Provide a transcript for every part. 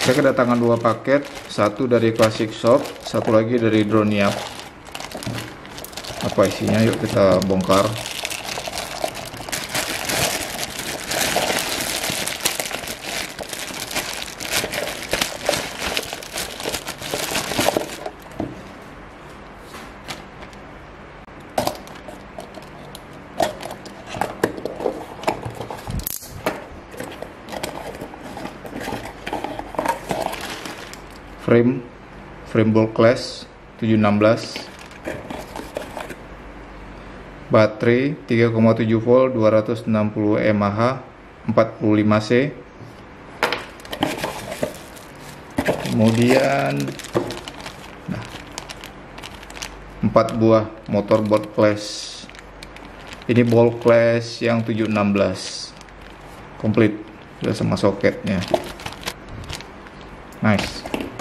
Saya kedatangan 2 paket, satu dari Classic Shop, satu lagi dari Drone Yap. Apa isinya? Yuk kita bongkar. Frame Ball Class 716, baterai 3,7 volt 260 mAh 45C, kemudian 4 buah motor board class. Ini ball class yang 716 komplit, sudah sama soketnya. Nice.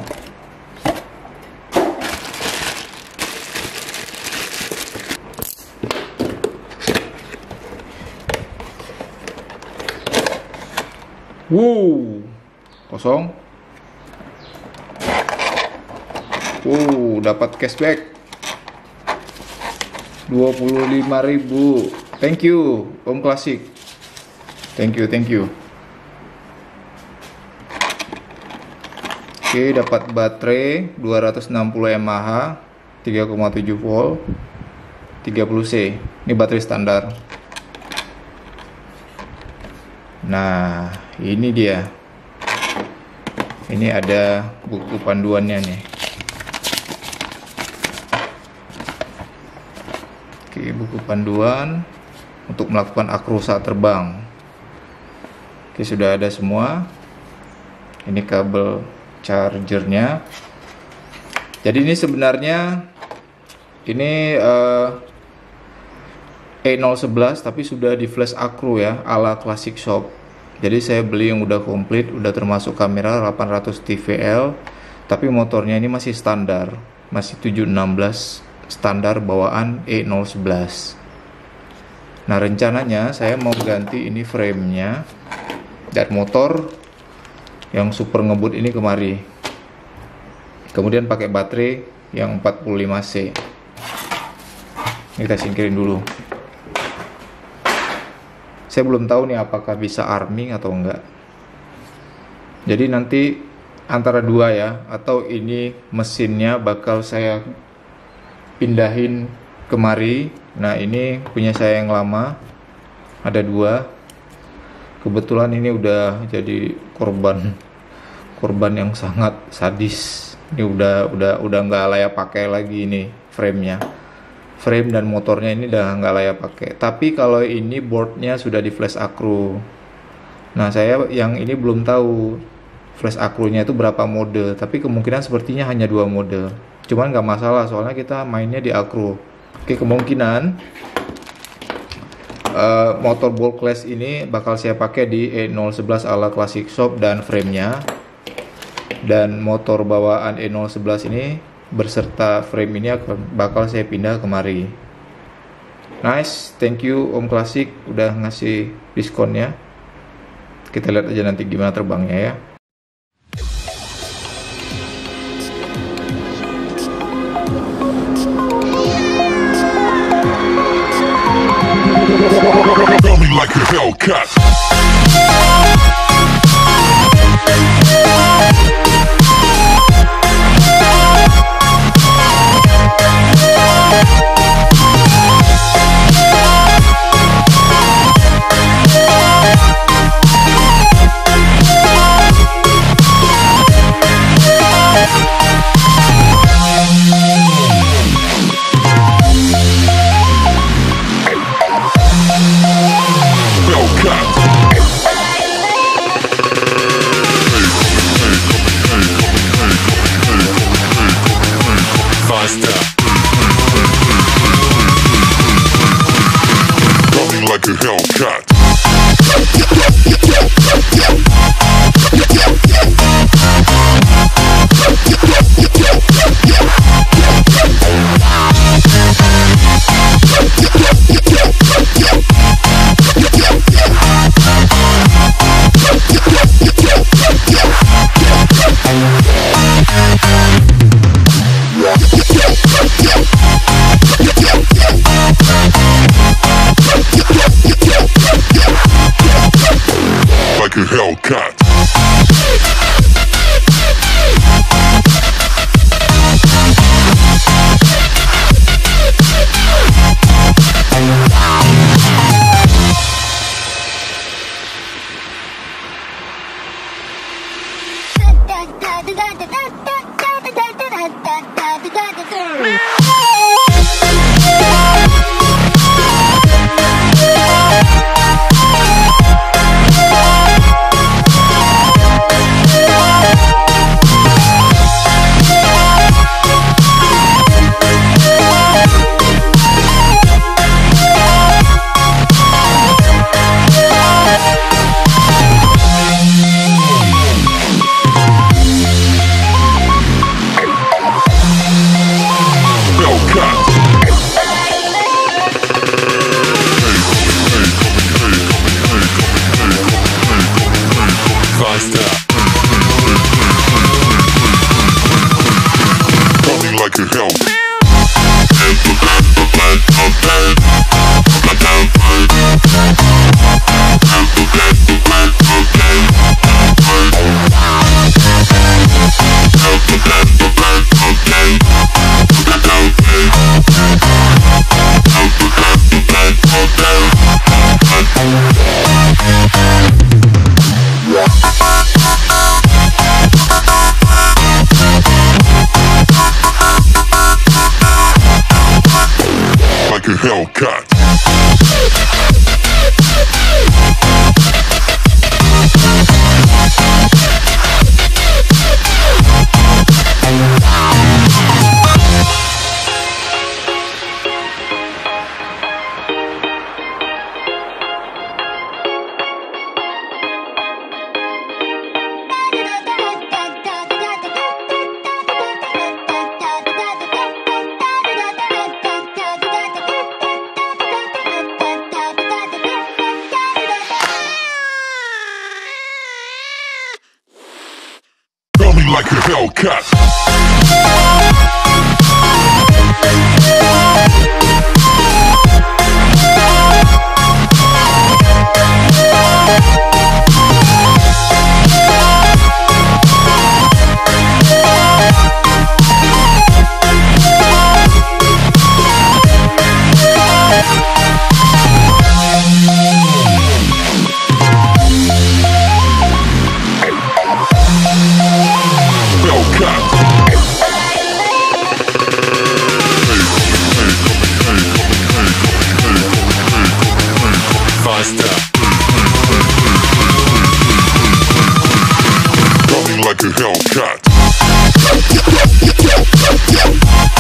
Kosong. Dapat cashback 25.000. Thank you Om Classic. Thank you. Oke, dapat baterai 260 mAh 3,7 volt 30C. Ini baterai standar. Nah, ini dia. Ini ada buku panduannya nih. Oke, buku panduan untuk melakukan akro saat terbang. Oke, sudah ada semua. Ini kabel chargernya. Jadi ini sebenarnya ini E011 tapi sudah di flash acro ya, ala Classic Shop. Jadi saya beli yang udah komplit, udah termasuk kamera 800 TVL, tapi motornya ini masih standar, masih 716 standar bawaan E011. Nah, rencananya saya mau ganti ini framenya dan motor yang super ngebut ini kemari. Kemudian pakai baterai yang 45C. Ini kita singkirin dulu. Saya belum tahu nih apakah bisa arming atau enggak. Jadi nanti antara dua ya, atau ini mesinnya bakal saya pindahin kemari. Nah, ini punya saya yang lama, ada 2. Kebetulan ini udah jadi korban yang sangat sadis. Ini udah nggak layak pakai lagi ini framenya. Frame dan motornya ini udah nggak layak pakai. Tapi kalau ini boardnya sudah di flash acro. Nah, saya yang ini belum tahu flash acro-nya itu berapa mode. Tapi kemungkinan sepertinya hanya 2 mode. Cuman nggak masalah, soalnya kita mainnya di acro. Oke, kemungkinan motor ball class ini bakal saya pakai di E011 ala Classic Shop dan framenya. Dan motor bawaan E011 ini berserta frame ini bakal saya pindah kemari. Nice, thank you Om Classic udah ngasih diskonnya. Kita lihat aja nanti gimana terbangnya ya. like a Hellcat. like a Hellcat. Coming like a Hellcat. Like a Hellcat. Coming like a Hellcat. Coming like a Hellcat.